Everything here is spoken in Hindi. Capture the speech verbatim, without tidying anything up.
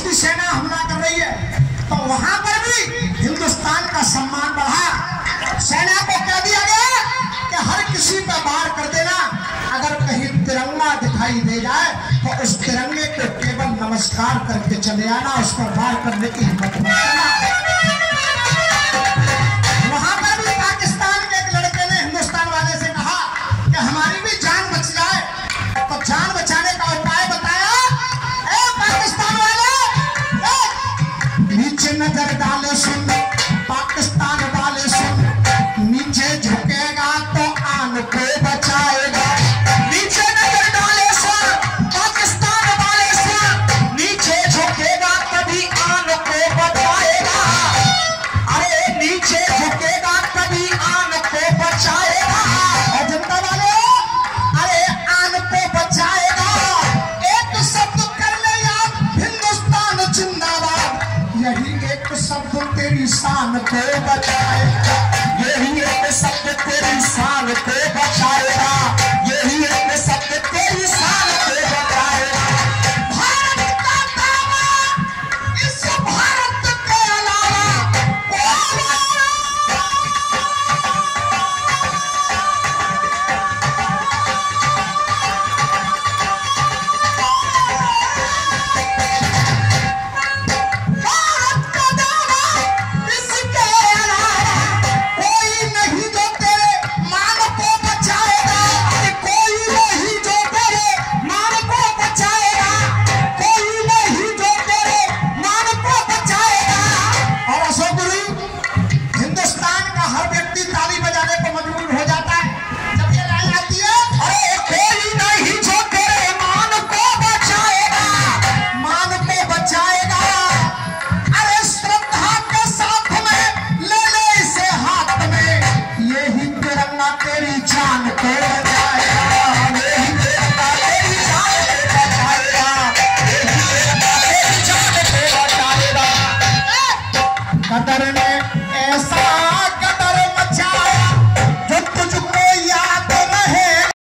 रूस की सेना हमला कर रही है, तो वहां पर भी हिंदुस्तान का सम्मान बढ़ा। सेना को कह दिया गया कि हर किसी पर वार कर देना, अगर कहीं तिरंगा दिखाई दे जाए तो उस तिरंगे को केवल नमस्कार करके चले आना, उस पर वार करने की हिम्मत मत करना। वहां पर भी पाकिस्तान के एक लड़के ने हिंदुस्तान वाले से कहा कि हमारी भी जान बच जाए, तो जान बचाने का उपाय बताया। ए पाकिस्तान वाले, नीचे नजर डाले सुन, पाकिस्तान वाले सुन, नीचे झुकेगा तो आन को बचाएगा। नीचे नजर डाले सुन, पाकिस्तान वाले सुन, नीचे झुकेगा तभी आन को बचाएगा। अरे नीचे झुकेगा तभी आन को बचाएगा। और जनता वाले, अरे आन को बचाएगा। एक शब्द कर ले याद, हिंदुस्तान जिंदाबाद। यही एक शब्द तेरी शान को बचाएगा, यही एक शब्द तेरी शान को बचाएगा, यही एक शब्द तेरी शान को बचाएगा। भारत का दामन, इस भारत के अलावा कतर में ऐसा